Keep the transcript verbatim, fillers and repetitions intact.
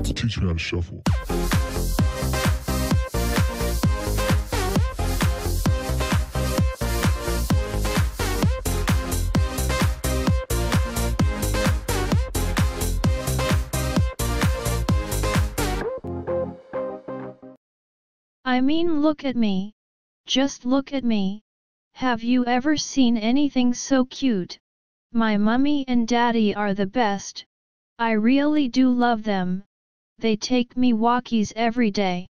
to teach me how to shuffle. I mean, look at me. Just look at me. Have you ever seen anything so cute? My mummy and daddy are the best. I really do love them. They take me walkies every day.